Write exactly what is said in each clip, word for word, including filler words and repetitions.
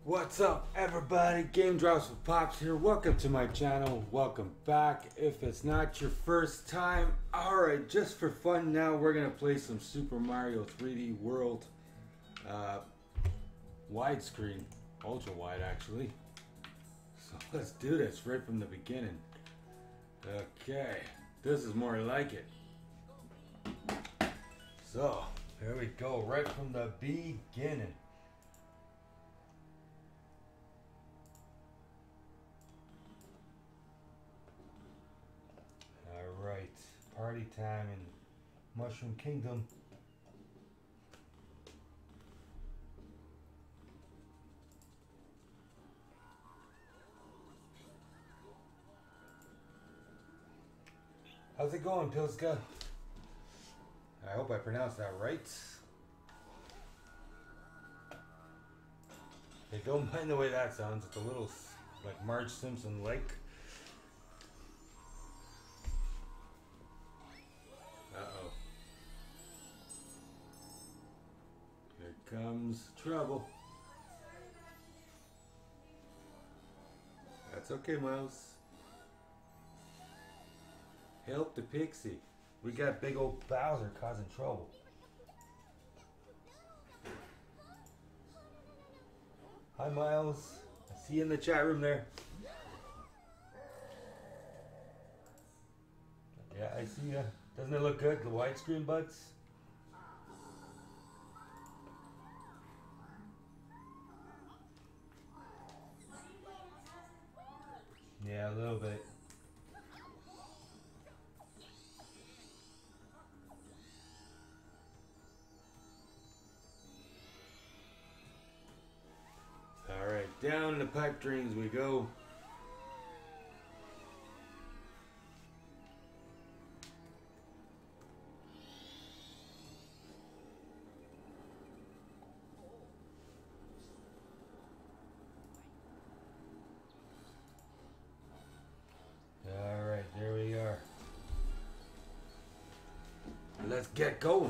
What's up, everybody? Game Drops with Pops here. Welcome to my channel. Welcome back. If it's not your first time, alright, just for fun now, we're going to play some Super Mario three D World. Uh, widescreen. Ultra wide, actually. So let's do this right from the beginning. Okay, this is more like it. So, here we go, right from the beginning. Alright, party time in Mushroom Kingdom. How's it going, Pilska? I hope I pronounced that right. Hey, don't mind the way that sounds. It's a little like Marge Simpson-like. Uh-oh. Here comes trouble. That's okay, Miles. Help the pixie. We got big old Bowser causing trouble. Hi, Miles. I see you in the chat room there. Yeah, I see ya. Doesn't it look good, the widescreen, buds? Yeah, a little bit. Alright, down the pipe dreams we go. Alright, there we are. Let's get going.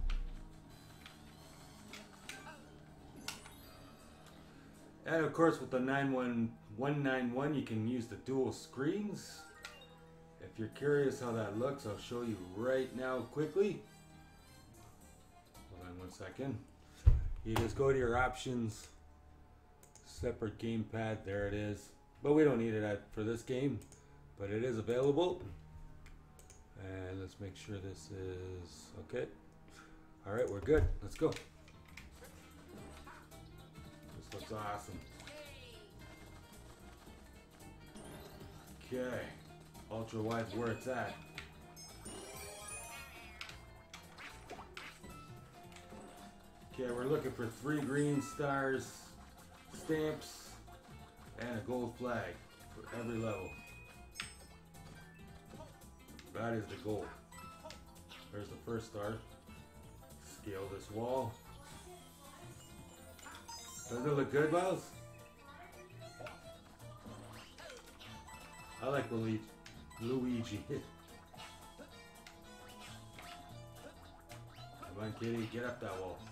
And of course, with the nine one one nine one, you can use the dual screens. If you're curious how that looks, I'll show you right now quickly. Hold on one second. You just go to your options, separate gamepad, there it is. But we don't need it for this game, but it is available. And let's make sure this is okay. All right, we're good. Let's go. This looks awesome. Okay, ultra wide's where it's at. Okay, we're looking for three green stars, stamps, and a gold flag for every level. That is the goal. There's the first star. Scale this wall. Doesn't it look good, Miles? I like Luigi. Luigi. Come on, kitty, get up that wall.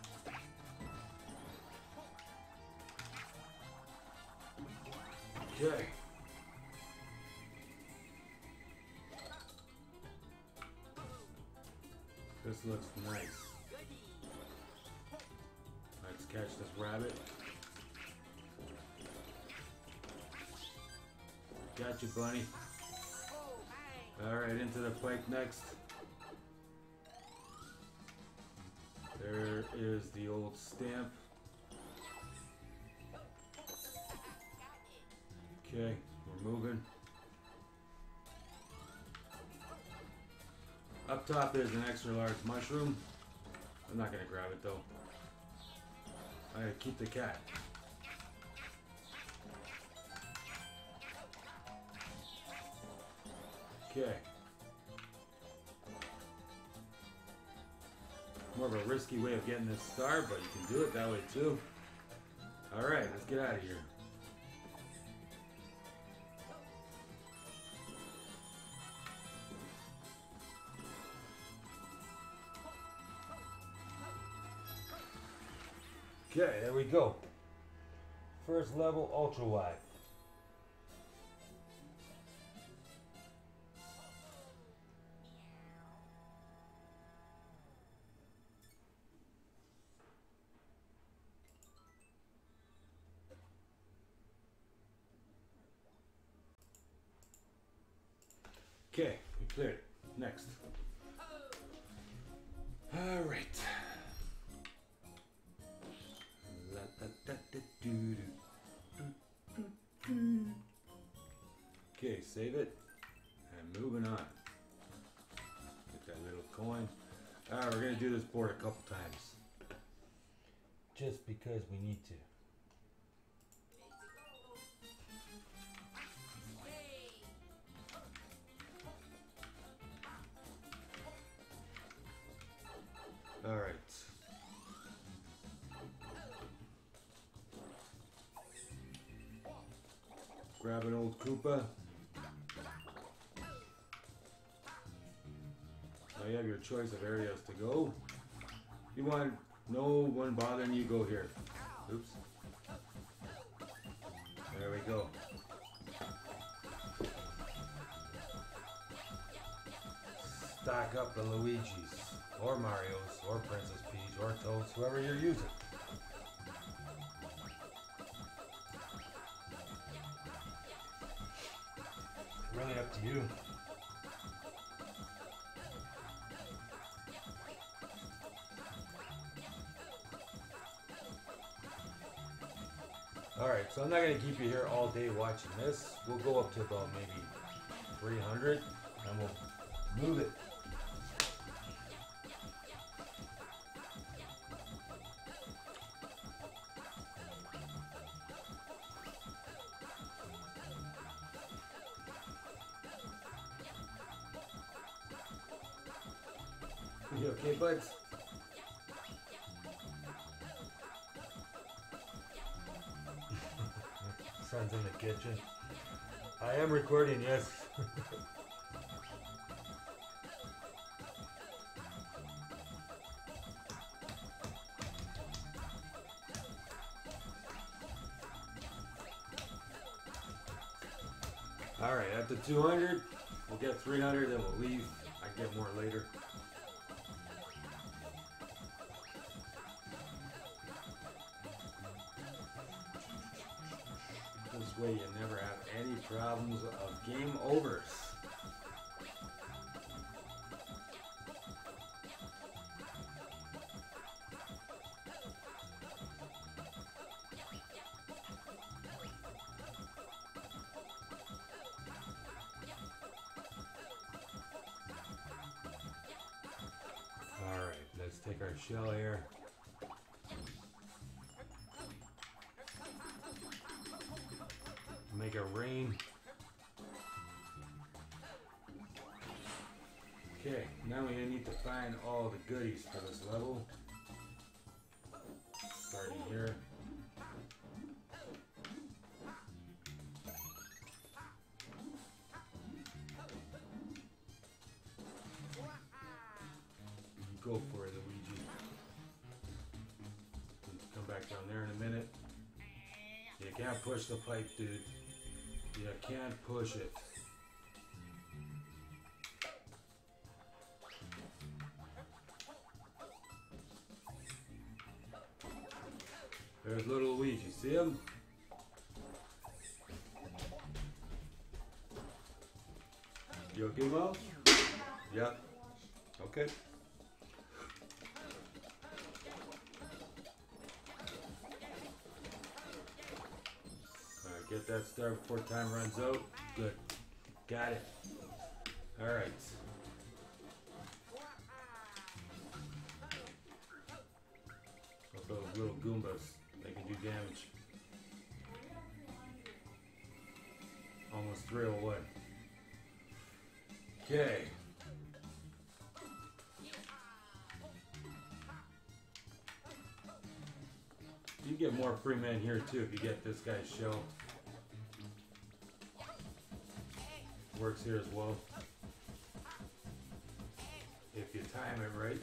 Okay. This looks nice. Let's catch this rabbit. Got you, bunny. Alright, into the pipe next. There is the old stamp. Okay, we're moving. Up top there's an extra large mushroom. I'm not gonna grab it though. I gotta keep the cat. Okay. More of a risky way of getting this star, but you can do it that way too. Alright, let's get out of here. Okay, there we go. First level ultra wide. Okay, we cleared it. Next. All right. Okay, save it. And moving on. Get that little coin. Alright, we're going to do this board a couple times. Just because we need to. Alright. Grab an old Koopa. Now you have your choice of areas to go. If you want no one bothering you, go here. Oops. There we go. Stack up the Luigis, or Marios, or Princess Peach, or Toads, whoever you're using. Really up to you. Alright, so I'm not going to keep you here all day watching this. We'll go up to about maybe three hundred and we'll move it. You okay, buds? Son's in the kitchen. I am recording, yes. Alright, after two hundred, we'll get three hundred, then we'll leave. I can get more later. This way you never have any problems of game overs. Alright, let's take our shell here. Make it rain. Okay, now we need to find all the goodies for this level. Starting here. Go for it, Luigi. Come back down there in a minute. You can't push the pipe, dude. You can't push it. There's little Luigi. See him? You okay, Mo? Yep. Okay. Get that star before time runs out. Good. Got it. Alright. Look at those little Goombas. They can do damage. Almost three oh one. Okay. You get more free men here too if you get this guy's shell. Works here as well. If you time it right.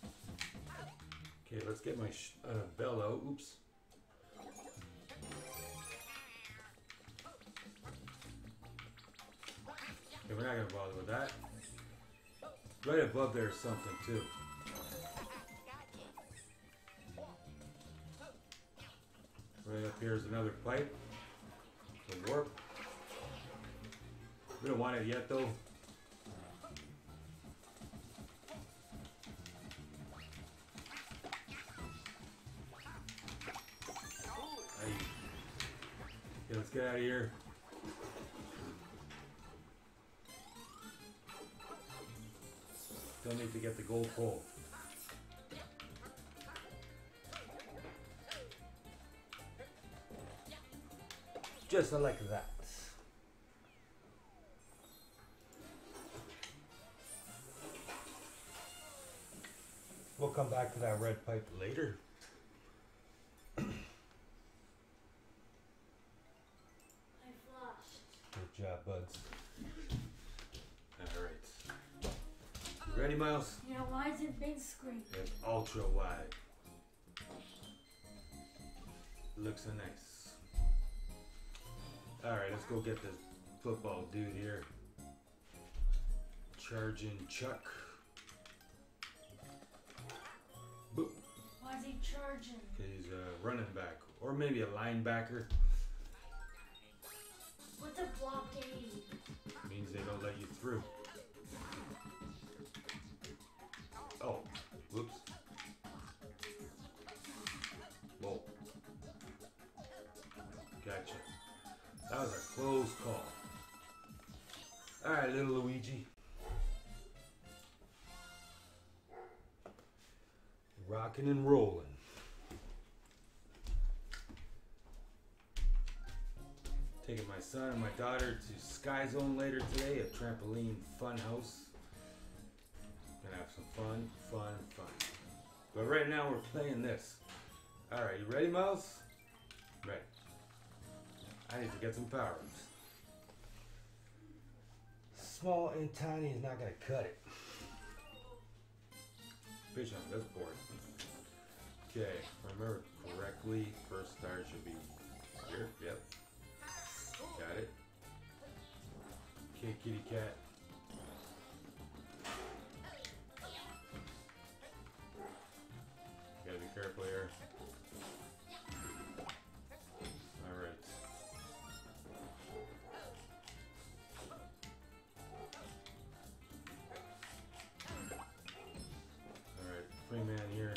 Okay, let's get my sh uh, bell out. Oops. we're not gonna bother with that. Right above there is something too. Right up here is another pipe. The warp. We don't want it yet though. Okay, let's get out of here. Still need to get the gold pole. Just like that. We'll come back to that red pipe later. Good job, buds. Alright. You ready, Miles? Yeah, why is it big screen? It's ultra wide. Looks so nice. Alright, let's go get this football dude here. Charging Chuck. Boop. Why is he charging? He's a running back. Or maybe a linebacker. What's a blockade? Means they don't let you through. Oh, whoops. Whoa. Gotcha. That was a close call. Alright, little Luigi. Rocking and rolling. Taking my son and my daughter to Sky Zone later today, a trampoline fun house. Gonna have some fun, fun, fun. But right now we're playing this. Alright, you ready, Miles? Ready. I need to get some power-ups. Small and tiny is not gonna cut it. Fish on this board. Okay, if I remember correctly, first star should be here. Yep. Got it. Okay, kitty cat. Gotta be careful here. Alright. Alright, free man here.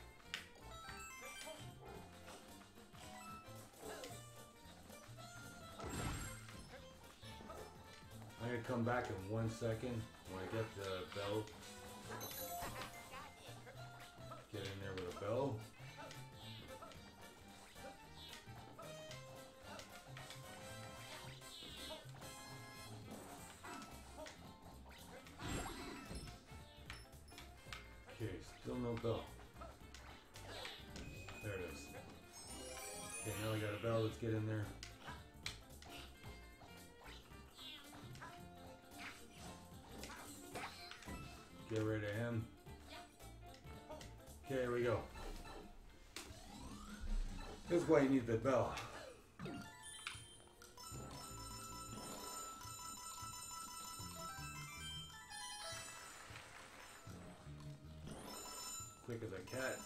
I'm gonna come back in one second when I get the bell. Get in there with a bell. Okay, still no bell. There it is. Okay, now we got a bell. Let's get in there. Get rid of him. Okay, here we go. This is why you need the bell. Quick as a cat.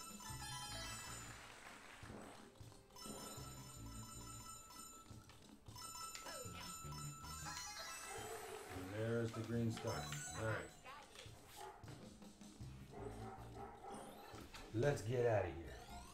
And there's the green star. Alright. Let's get out of here.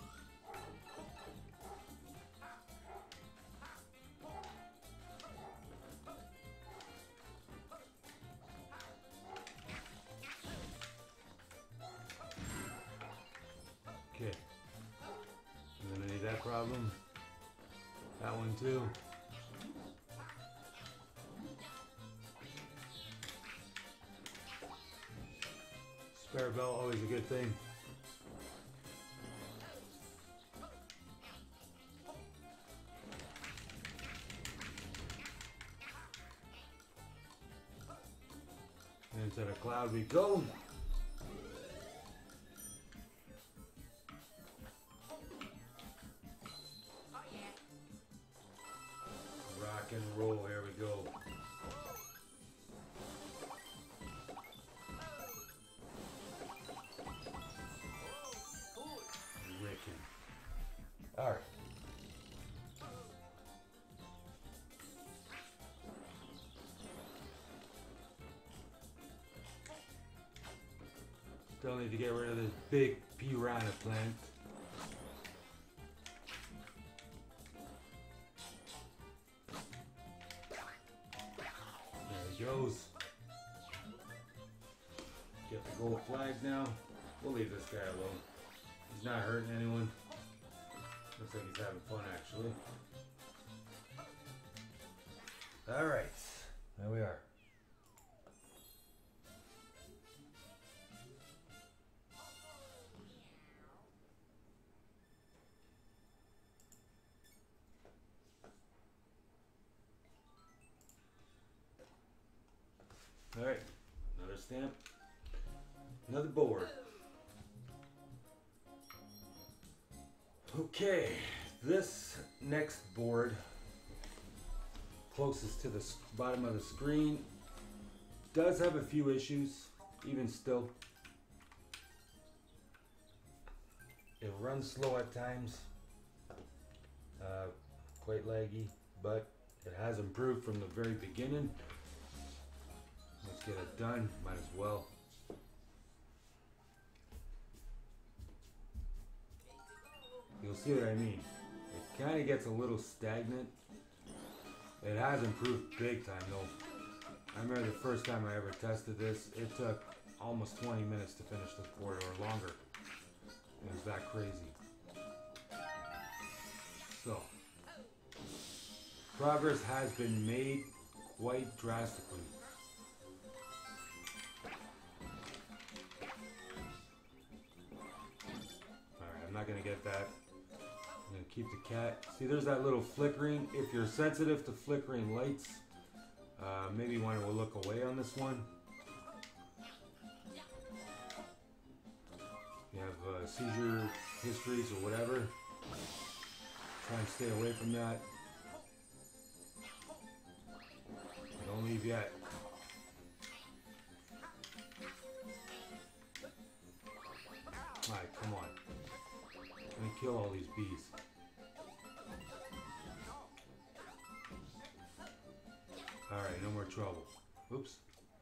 Okay. Eliminate that problem. That one too. Spare bell, always a good thing. Into the cloud we go. Rock and roll, here we go. All right. Still need to get rid of this big piranha plant. There he goes. Get the gold flags now. We'll leave this guy alone. He's not hurting anyone. Looks like he's having fun actually. Alright, there we are. Alright, another stamp, another board. Okay, this next board, closest to the bottom of the screen, does have a few issues, even still. It runs slow at times, uh, quite laggy, but it has improved from the very beginning. Let's get it done, might as well. You'll see what I mean. It kind of gets a little stagnant. It has improved big time though. I remember the first time I ever tested this, it took almost twenty minutes to finish the board or longer. It was that crazy. So, progress has been made quite drastically. Alright, I'm not going to get that. I'm going to keep the cat. See, there's that little flickering. If you're sensitive to flickering lights, uh, maybe you want to look away on this one. You have uh, seizure histories or whatever. Try and stay away from that. Don't leave yet. Alright, come on. Let me kill all these bees. Alright, no more trouble. Oops.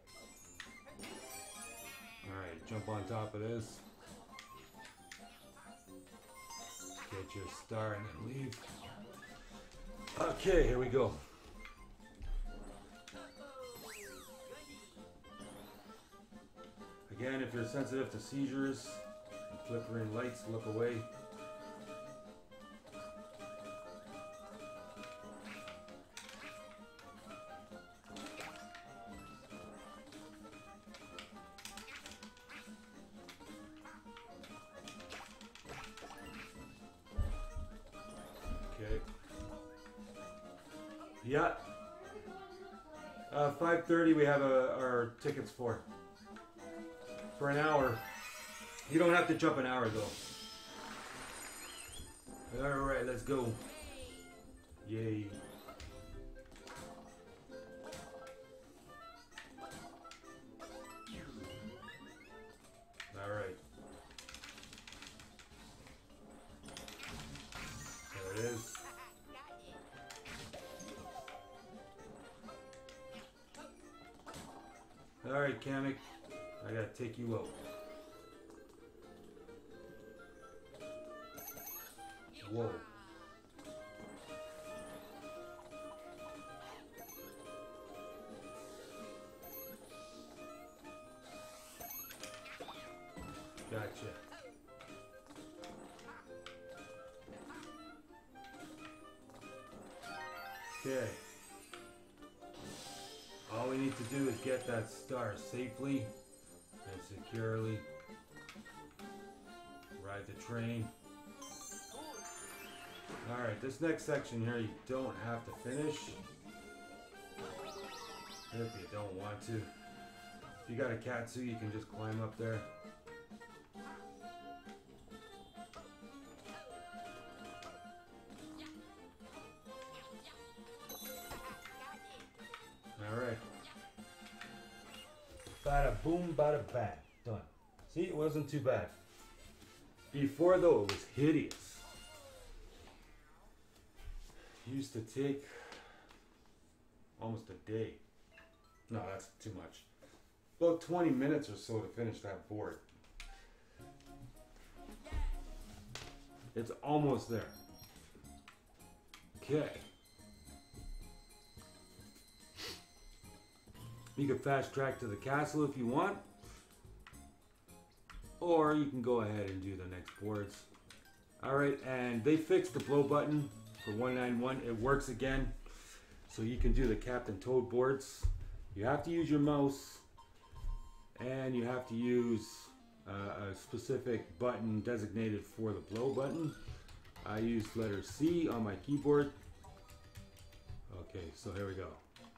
Alright, jump on top of this. Get your star and then leave. Okay, here we go. Again, if you're sensitive to seizures, flickering lights, look away. Okay. Yeah. Uh, five thirty we have uh, our tickets for. For an hour. You don't have to jump an hour though. Alright, let's go. Yay. Alright. There it is. Alright, Kamek. I gotta take you out. Whoa. Gotcha. Okay. All we need to do is get that star safely and securely. Ride the train. Alright, this next section here you don't have to finish. If you don't want to. If you got a Katsu, you can just climb up there. Alright. Bada boom, bada bang. Done. See, it wasn't too bad. Before though, it was hideous. used to take almost a day. No, that's too much. About twenty minutes or so to finish that board. It's almost there. Okay. You can fast track to the castle if you want. Or you can go ahead and do the next boards. Alright, and they fixed the blow button for one ninety-one. It works again. So you can do the Captain Toad boards. You have to use your mouse. And you have to use uh, a specific button designated for the blow button. I used letter C on my keyboard. Okay, so here we go.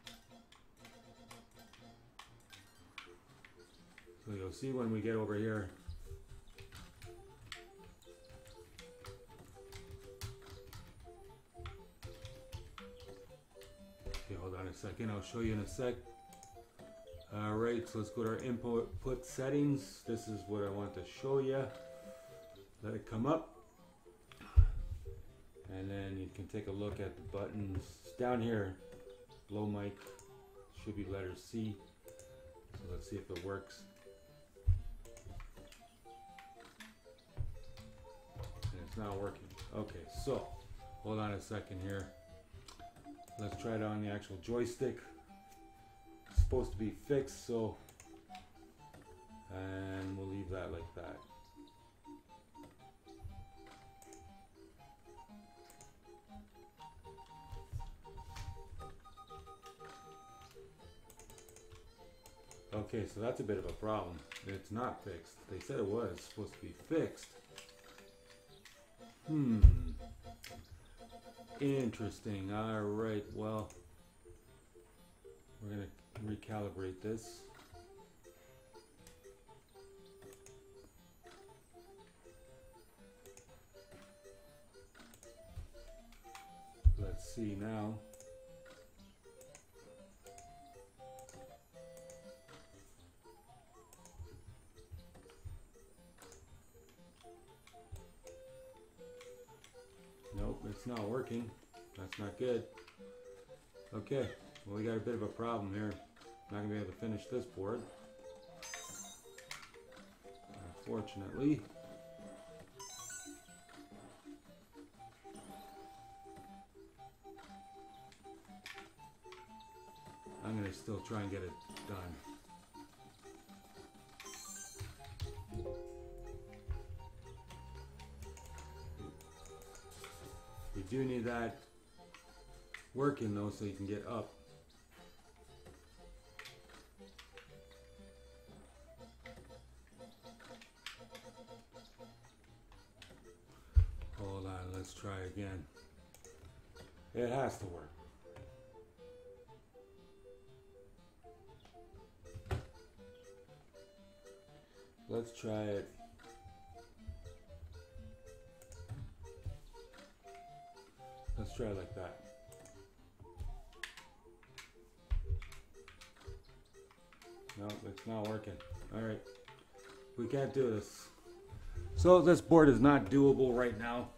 So you'll see when we get over here. Okay, hold on a second. I'll show you in a sec. Alright, so let's go to our input put settings. This is what I want to show you. Let it come up. And then you can take a look at the buttons. Down here, blow mic, should be letter C. So let's see if it works. And it's not working. Okay, so hold on a second here. Let's try it on the actual joystick. It's supposed to be fixed, so and we'll leave that like that. Okay, so that's a bit of a problem. It's not fixed. They said it was supposed to be fixed. Hmm. Interesting. Alright, well, we're going to recalibrate this. Let's see now. Nope, it's not working. That's not good. Okay, well, we got a bit of a problem here. Not gonna be able to finish this board, unfortunately. I'm gonna still try and get it done. You do need that working though, so you can get up. Hold on, let's try again. It has to work. Let's try it. Let's try it like that. No, it's not working. Alright. We can't do this. So this board is not doable right now.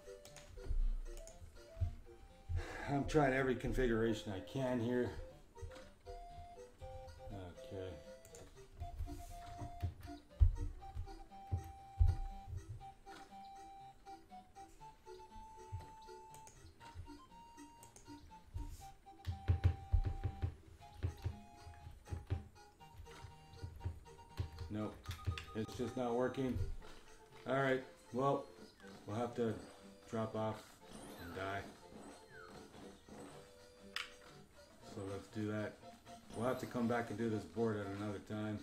I'm trying every configuration I can here. Okay. Nope, it's just not working. Alright, well, we'll have to drop off and die. So let's do that. We'll have to come back and do this board at another time.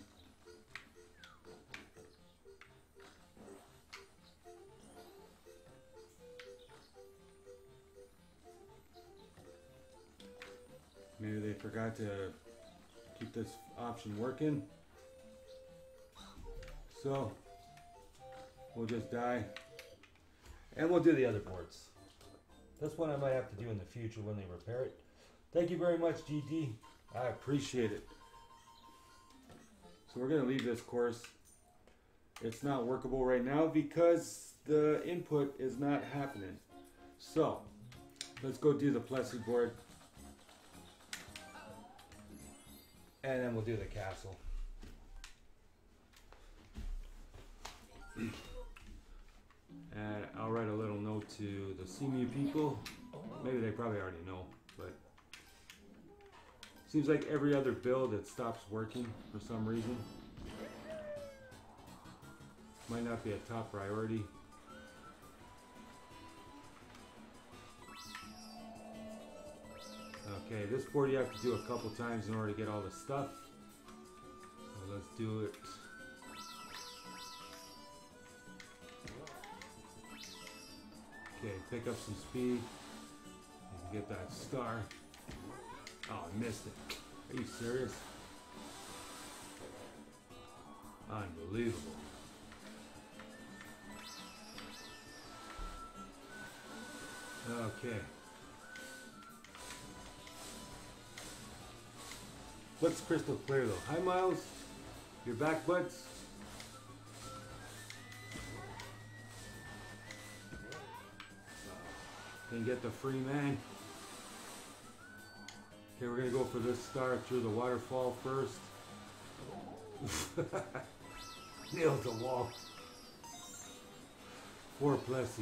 Maybe they forgot to keep this option working. So we'll just die and we'll do the other boards. This one I might have to do in the future when they repair it. Thank you very much, G D. I appreciate it. So we're going to leave this course. It's not workable right now because the input is not happening. So Let's go do the Plessy board. And then we'll do the castle. And I'll write a little note to the Seamew people. Maybe they probably already know, but seems like every other build it stops working for some reason. Might not be a top priority. Okay, this board you have to do a couple times in order to get all the stuff. So let's do it. Okay, pick up some speed. You can get that star. Oh, I missed it. Are you serious? Unbelievable. Okay. Looks crystal clear though. Hi Miles. You're back, buds? Can get the free man. Okay, we're gonna go for this star through the waterfall first. Nailed the wall. Poor Plessy.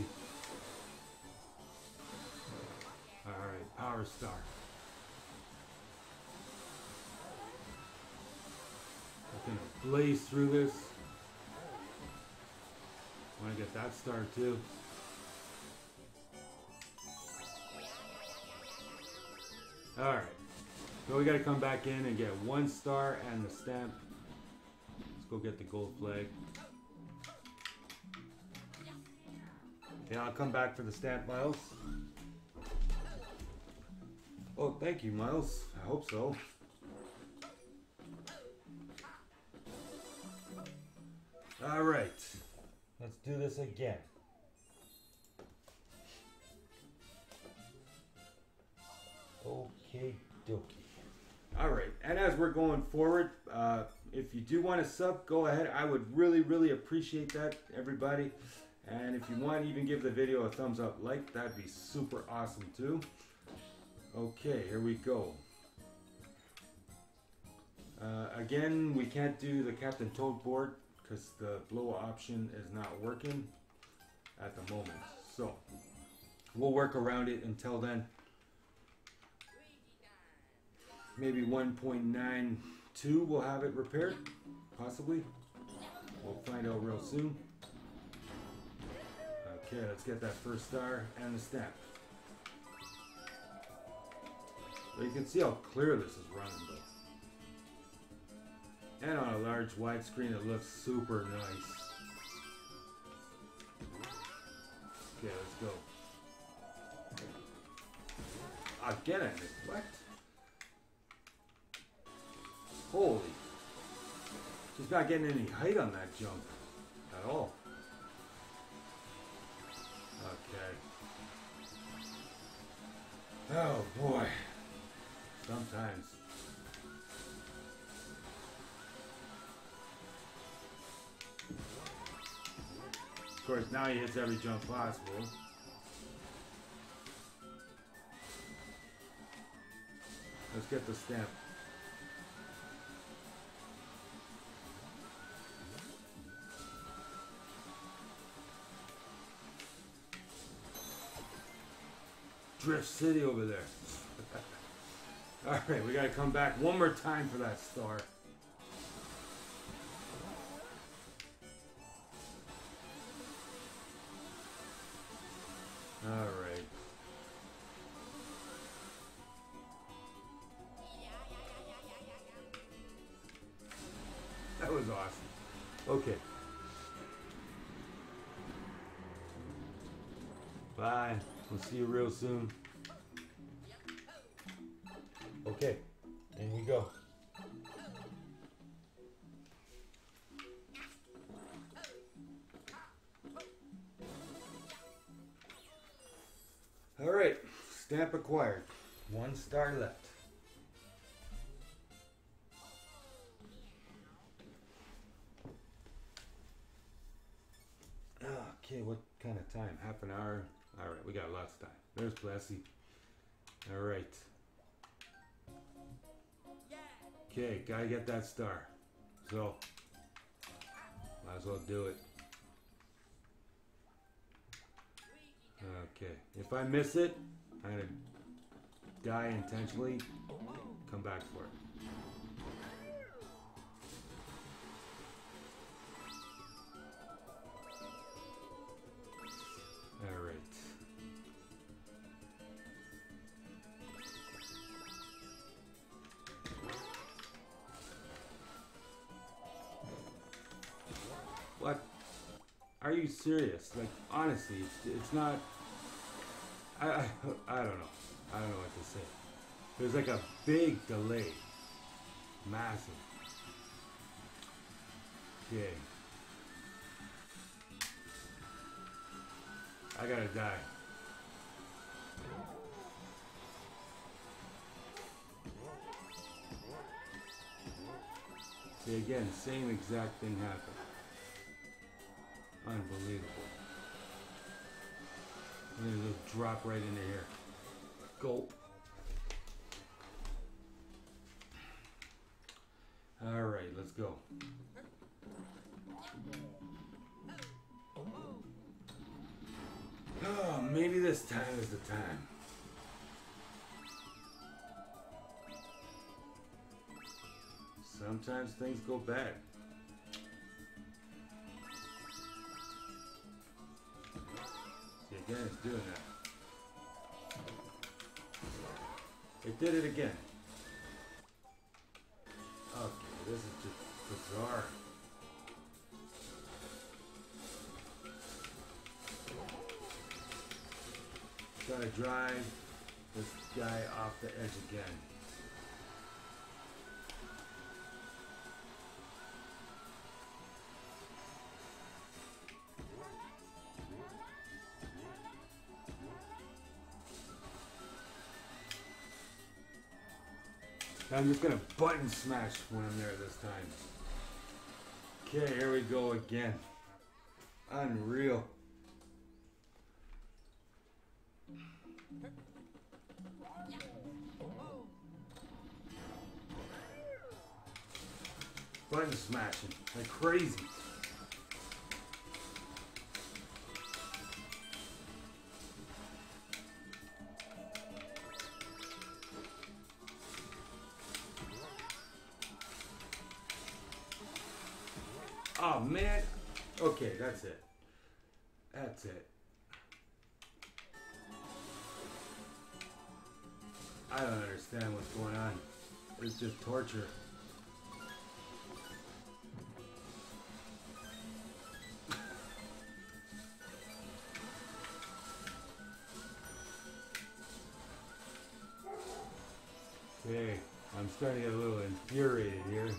Alright, power star. I'm gonna blaze through this. Wanna get that star too. Alright, so we gotta come back in and get one star and the stamp. Let's go get the gold flag. Yeah, I'll come back for the stamp, Miles. Oh, thank you, Miles. I hope so. Alright, let's do this again. Okay, dokie. Alright, and as we're going forward, uh, if you do want to sub, go ahead. I would really, really appreciate that, everybody. And if you want to even give the video a thumbs up like, that'd be super awesome too. Okay, here we go. Uh, again, we can't do the Captain Toad board because the blow option is not working at the moment. So, we'll work around it until then. Maybe one point nine two we'll have it repaired, possibly. We'll find out real soon. Okay, let's get that first star and the stamp. So you can see how clear this is running though. And on a large widescreen it looks super nice. Okay, let's go. Again, I missed. What? Holy. Just not getting any height on that jump at all. Okay. Oh boy. Sometimes. Of course, now he hits every jump possible. Let's get the stamp. Drift City over there. Alright, we gotta come back one more time for that star. Alright. That was awesome. Okay. Bye. We'll see you real soon. Okay, in we go. All right, stamp acquired. One star left. Okay, what kind of time? Half an hour? All right, we got lots of time. There's Plessy. All right. Okay, gotta get that star. So, might as well do it. Okay, if I miss it, I'm gonna die intentionally. Come back for it. All right. What? Are you serious? Like, honestly, it's, it's not. I, I I don't know. I don't know what to say. There's like a big delay. Massive. Okay. I gotta die. See, again, same exact thing happened. Unbelievable. And then it'll drop right into here. Gulp. Alright, let's go. Oh, maybe this time is the time. Sometimes things go bad. See, again, it's doing that. It did it again. Okay, this is just bizarre. Gotta drive this guy off the edge again. I'm just gonna button smash when I'm there this time. Okay, here we go again. Unreal. Button smashing like crazy. Oh man. Okay, that's it. That's it. I don't understand what's going on. It's just torture. Okay, I'm starting to get a little infuriated here.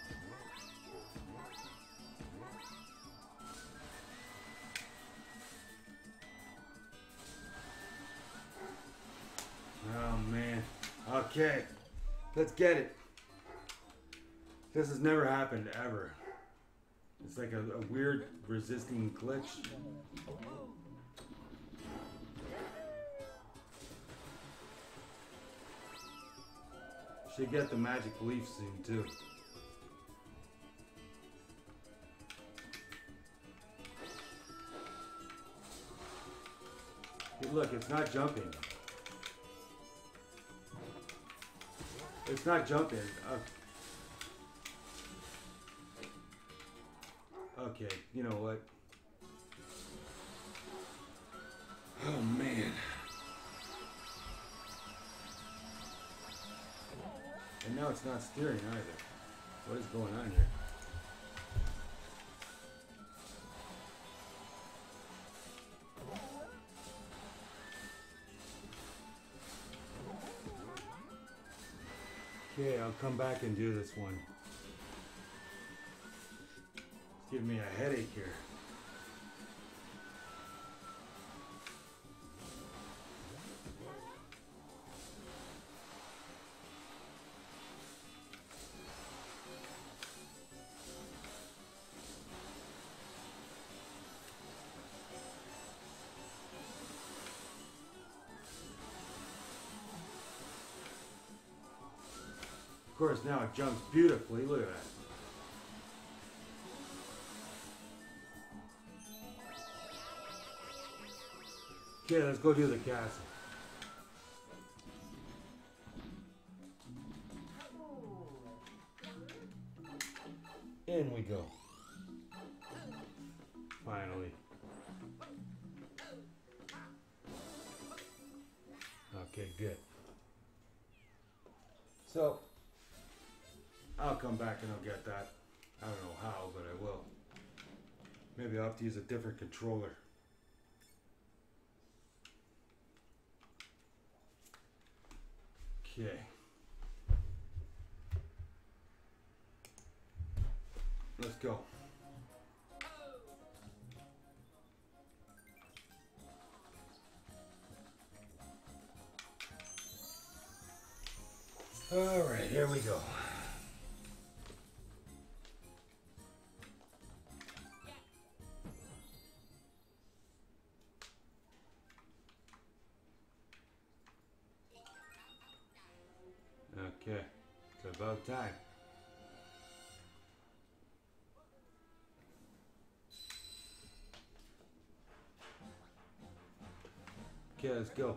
Oh man. Okay, let's get it. This has never happened ever. It's like a, a weird resisting glitch. Should get the magic leaf soon too. Hey, look, it's not jumping. It's not jumping. Uh, okay, you know what? Oh man. And now it's not steering either. What is going on here? Okay, I'll come back and do this one. It's giving me a headache here. Of course, now it jumps beautifully. Look at that. Okay, let's go do the castle. In we go. Finally. Okay, good. So, I'll come back and I'll get that. I don't know how, but I will. Maybe I'll have to use a different controller. Okay. Let's go. All right, here we go. Okay, it's about time. Okay, let's go.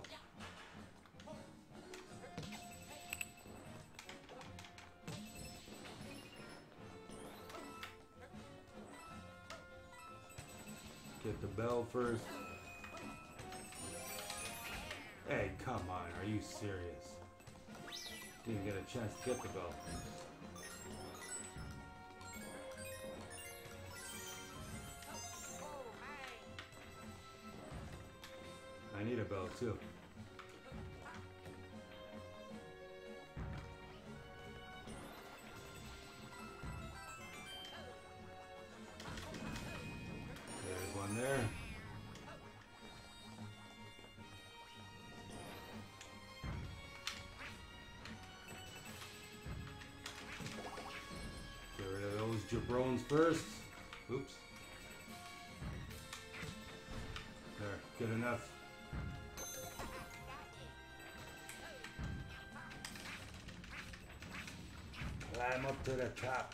Get the bell first. Hey, come on, are you serious? Didn't get a chance to get the bell. I need a bell too. There's one there. Get rid of those jabrones first. Oops. There, good enough. Climb up to the top.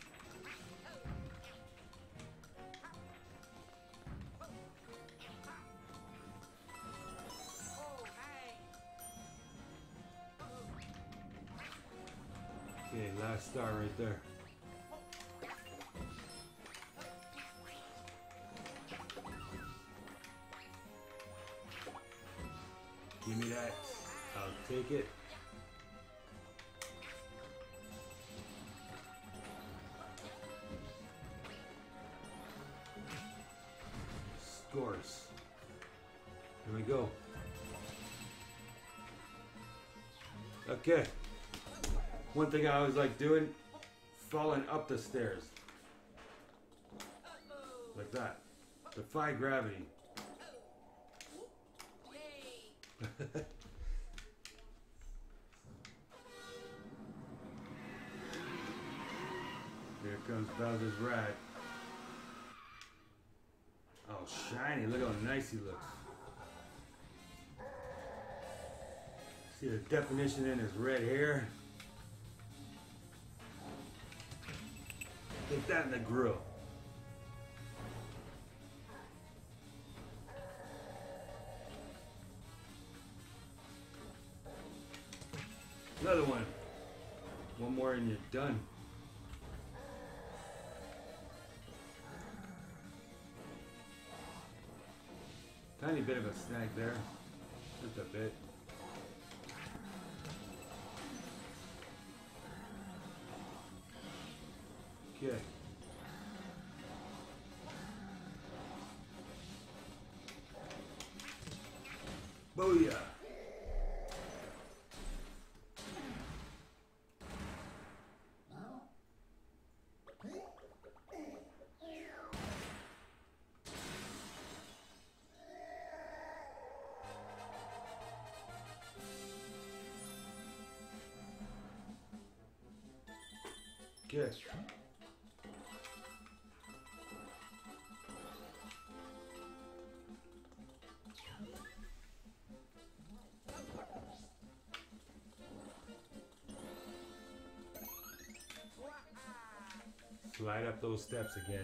Okay, last star right there. Give me that. I'll take it. Scores. Here we go. Okay. One thing I always like doing, falling up the stairs. Like that. Defy gravity. Here comes Bowser's rat. Oh, shiny. Look how nice he looks. See the definition in his red hair? Get that in the grill. Another one. One more and you're done. Tiny bit of a snag there. Just a bit. Okay. Booyah! Good. Slide up those steps again.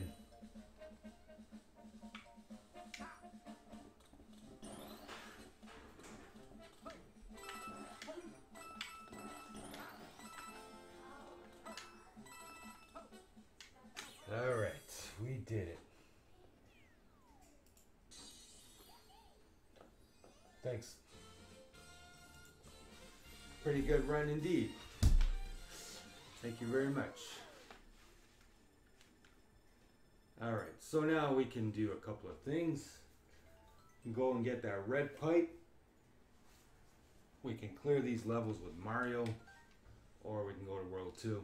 Alright, we did it. Thanks. Pretty good run indeed. Thank you very much. Alright, so now we can do a couple of things. We can go and get that red pipe. We can clear these levels with Mario, or we can go to World two.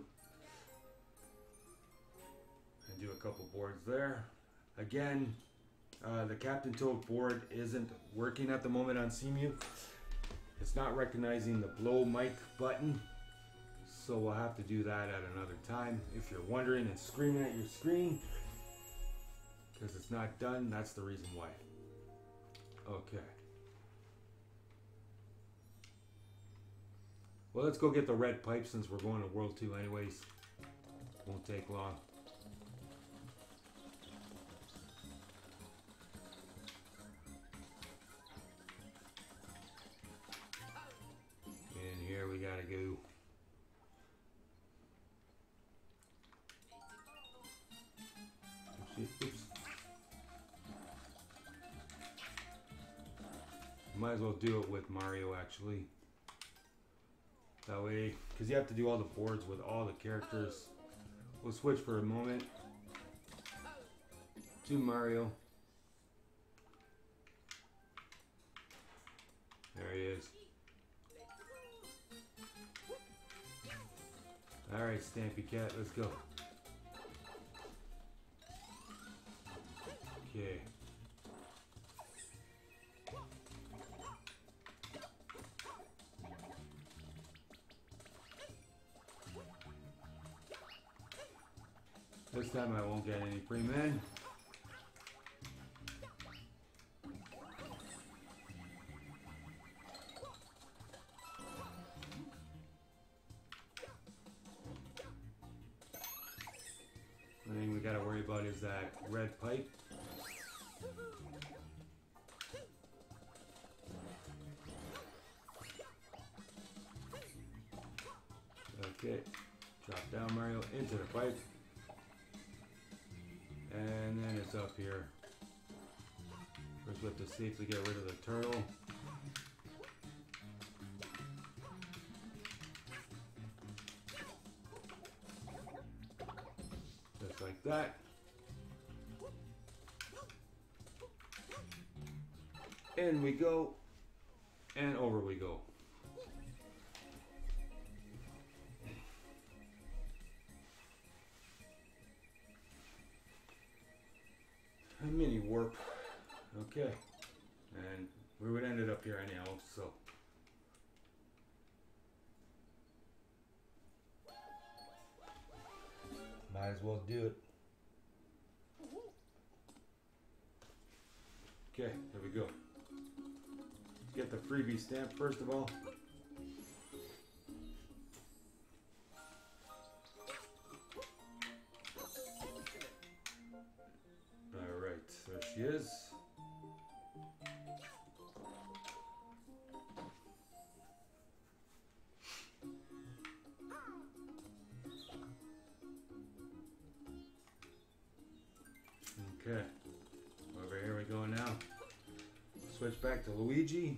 And do a couple boards there. Again, uh, the Captain Toad board isn't working at the moment on Cemu. It's not recognizing the blow mic button, so we'll have to do that at another time. If you're wondering and screaming at your screen because it's not done, that's the reason why. Okay. Well, let's go get the red pipe since we're going to World two anyways. Won't take long. And here we gotta go. Oops, oops. Might as well do it with Mario actually. That way, because you have to do all the boards with all the characters. We'll switch for a moment to Mario. There he is. Alright, Stampy Cat, let's go. Okay. This time I won't get any free men. The thing we gotta worry about is that red pipe. Okay, drop down Mario into the pipe. And then it's up here. First we have to safely get rid of the turtle. Just like that. In we go. And over we go. A mini warp. Okay. And we would end it up here anyhow, so. Might as well do it. Okay, there we go. Let's get the freebie stamp first of all. There she is. Okay. Over here we go now. Switch back to Luigi.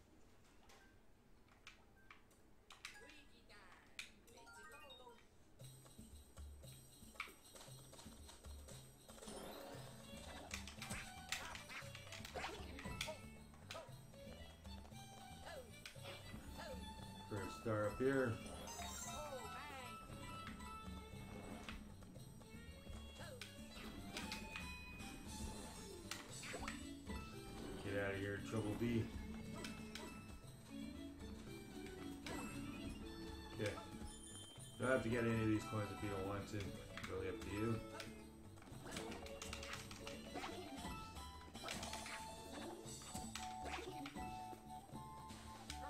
Star up here. Get out of here, Trouble D. Okay. Don't have to get any of these coins if you don't want to. It's really up to you.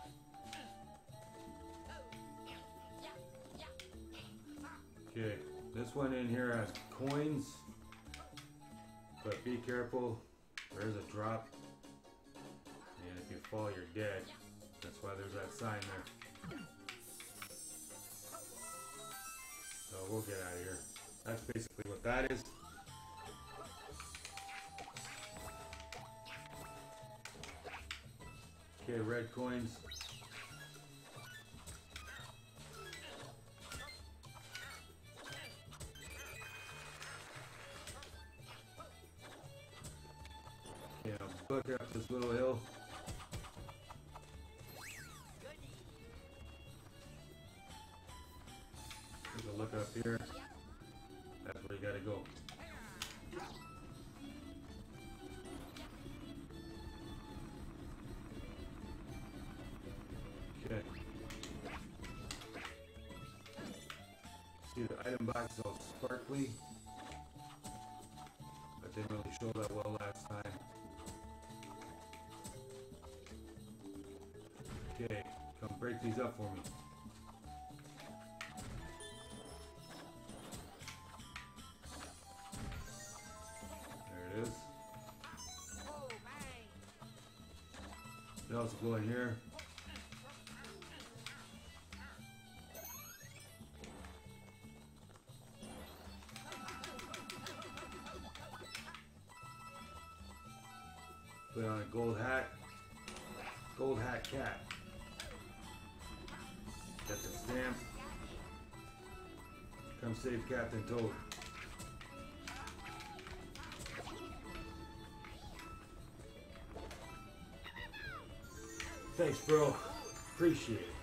Okay, This one in here has coins, but be careful, there's a drop, and if you fall you're dead. That's why there's that sign there. So we'll get out of here. That's basically what that is. Okay, red coins. Yeah, look up this little hill. Take a look up here. That's where you gotta go. Okay. See the item box is all sparkly. That didn't really show that well last time. Okay, come break these up for me. There it is. You also go in here. Put on a gold hat. Gold hat cat. Get the stamp. Come save Captain Toad. Thanks, bro. Appreciate it.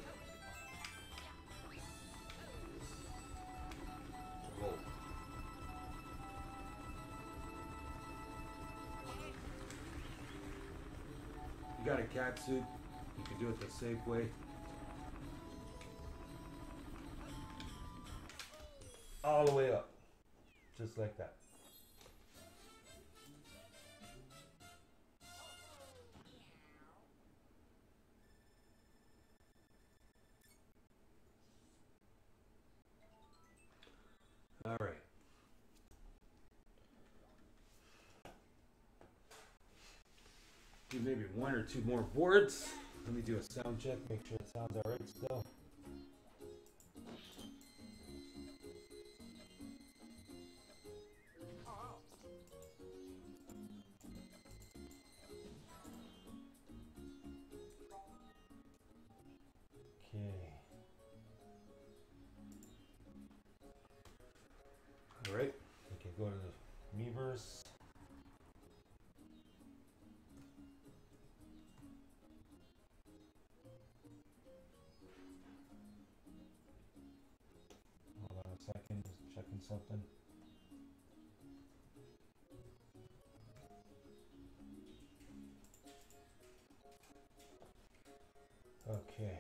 Whoa. You got a cat suit. You can do it the safe way. All the way up. Just like that. All right. Do maybe one or two more boards. Let me do a sound check, make sure it sounds all right still. Okay. All right. We can go to the Miiverse. Hold on a second, just checking something. Okay.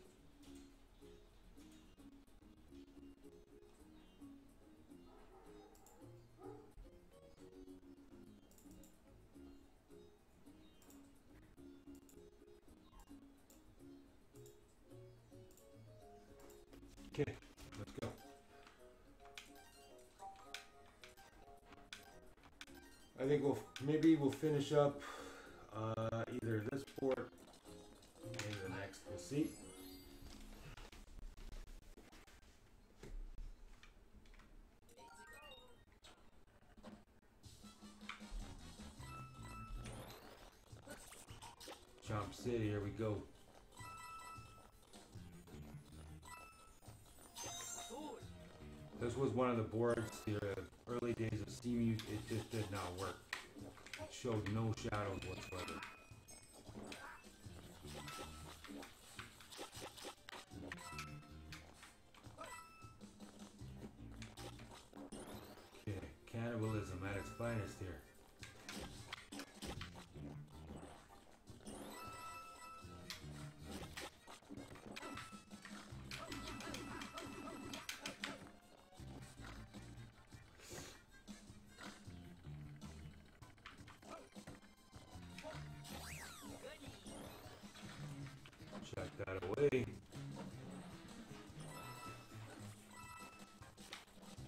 Okay, let's go. I think we'll maybe we'll finish up uh, either this port, maybe the next. We'll see. Chomp City, here we go. This was one of the boards, the early days of Steam, it just did not work. It showed no shadows whatsoever. Okay, cannibalism at its finest here. Check that away.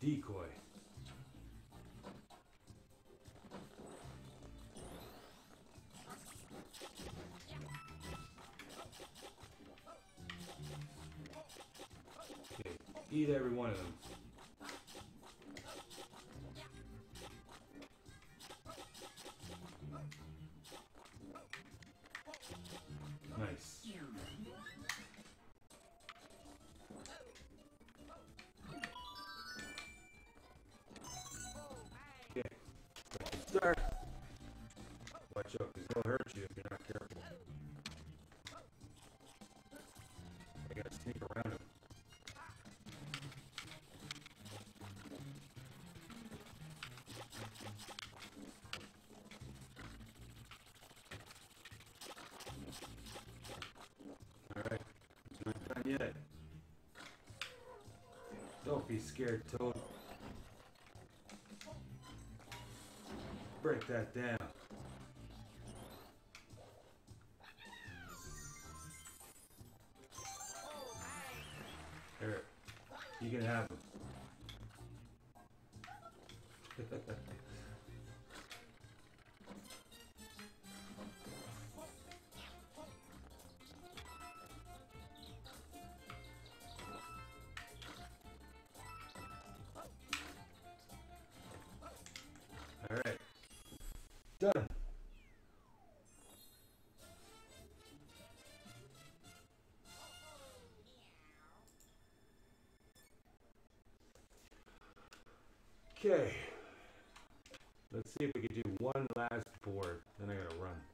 decoy. Okay, eat every one of them. Nice. Okay, start. Watch out, because they'll hurt you if you're not careful. I gotta sneak around him. Alright, not done yet. Don't be scared, Toad. Break that down. There, you can have them. All right, done. Okay, let's see if we can do one last board, then I gotta run.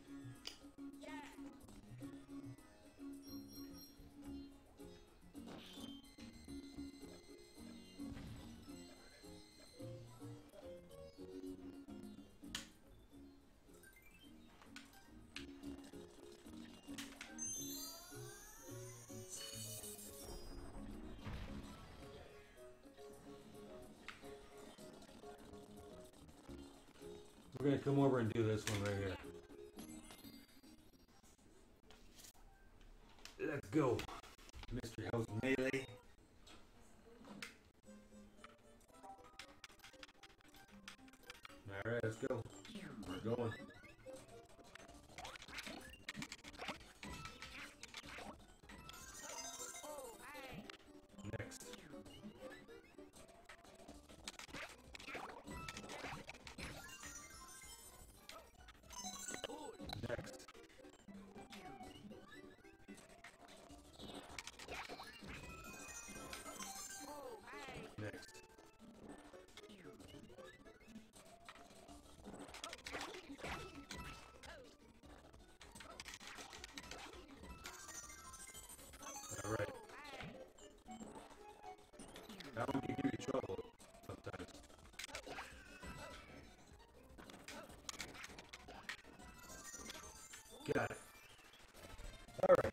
We're gonna come over and do this one right here. Let's go. Mystery House Melee. Alright, let's go. We're going. Next. Next. Next. All right. That one can give you trouble sometimes. Got it. All right.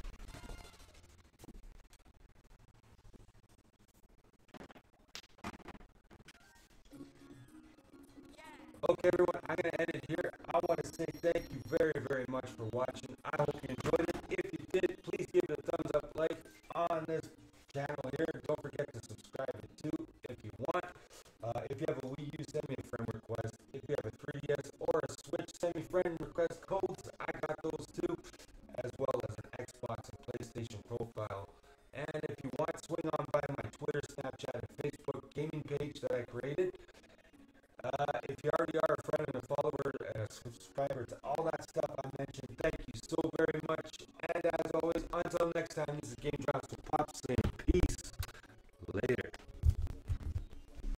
Okay, everyone, I'm going to end it here. I want to say thank you very, very much for watching. I hope you enjoyed it. If you did, please give it a thumbs up like on this channel here. Don't forget to subscribe too if you want. Uh, if you have a Wii U, send me a friend request. If you have a three D S or a Switch, send me friend request codes. I got those too, as well as an Xbox and PlayStation profile. And if you want, swing on by my Twitter, Snapchat, and Facebook gaming page that I created. Uh, if you already are a friend and a follower and a subscriber to all that stuff I mentioned, thank you so very much. And as always, until next time, this is Game Drops with Pops saying